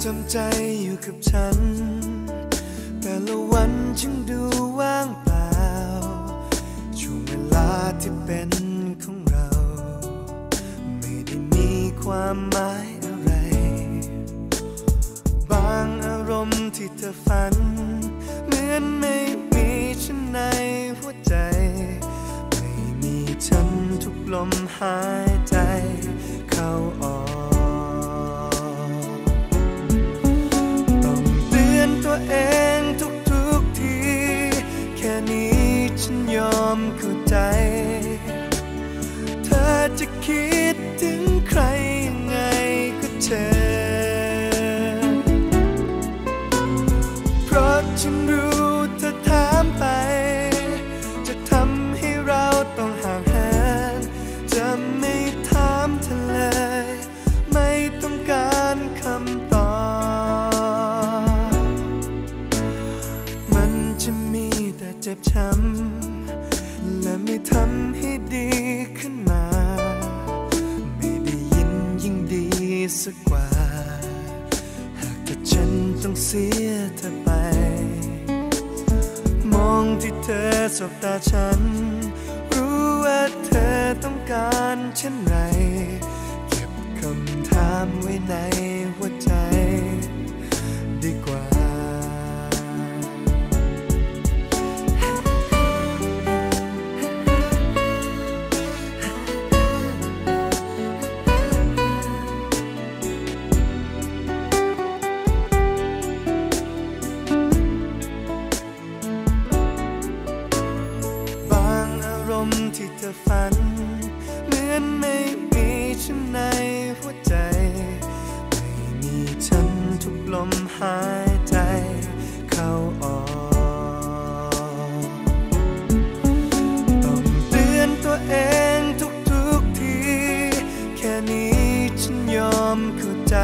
จำใจอยู่กับฉันแต่ละวันจึงดูว่างเปล่าช่วงเวลาที่เป็นของเราไม่ได้มีความหมายอะไรบางอารมณ์ที่เธอฝันเหมือนไม่มีฉันในหัวใจไม่มีฉันทุกลมหายใจเข้าออกตัวเองทุกทีแค่นี้ฉันยอมเข้าใจเธอจะคิดถึงใครยังไงก็เชิญเพราะฉันรู้เธอถามไปจะทำให้เราต้องห่างเหินจะไม่ถามเธอเลยไม่ต้องการคำตอบจะมีแต่เจ็บช้ำและไม่ทำให้ดีขึ้นมาไม่ได้ยินยิ่งดีสักกว่าหากแต่ฉันต้องเสียเธอไปมองที่เธอสบตาฉันรู้ว่าเธอต้องการเช่นไรเก็บคำถามไว้ในหัวใจดีกว่าที่เธอฝันเหมือนไม่มีฉันในหัวใจไม่มีฉันทุกลมหายใจเข้าออกต้องเตือนตัวเองทุกทีแค่นี้ฉันยอมเข้าใจ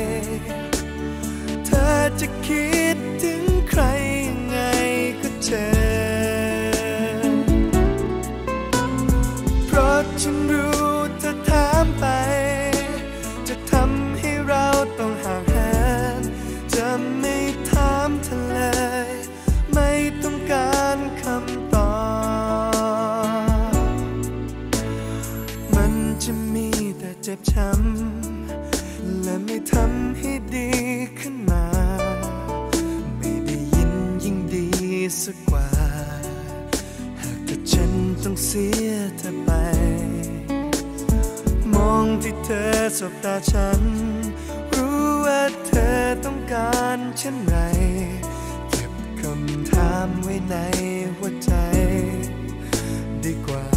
เธอจะคิดถึงใครยังไงก็เชิญฉันรู้เธอถามไปจะทำให้เราต้องห่างเหินจะไม่ถามเธอเลยไม่ต้องการคำตอบมันจะมีแต่เจ็บช้ำและไม่ทำให้ดีขึ้นมาไม่ได้ยินยิ่งดีสักกว่าหากแต่ฉันต้องเสียเธอไปมองที่เธอสบตาฉันรู้ว่าเธอต้องการเช่นไรเก็บคำถามไว้ในหัวใจดีกว่า